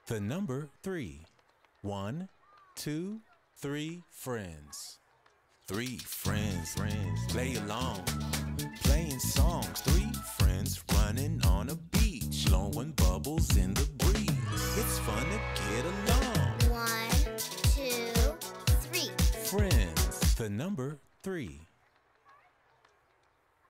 The number 3. 1, 2, 3 friends. 3 friends, play along, playing songs. 3 friends running on a beach, blowing bubbles in the breeze. It's fun to get along. 1, 2, 3. Friends, the number 3.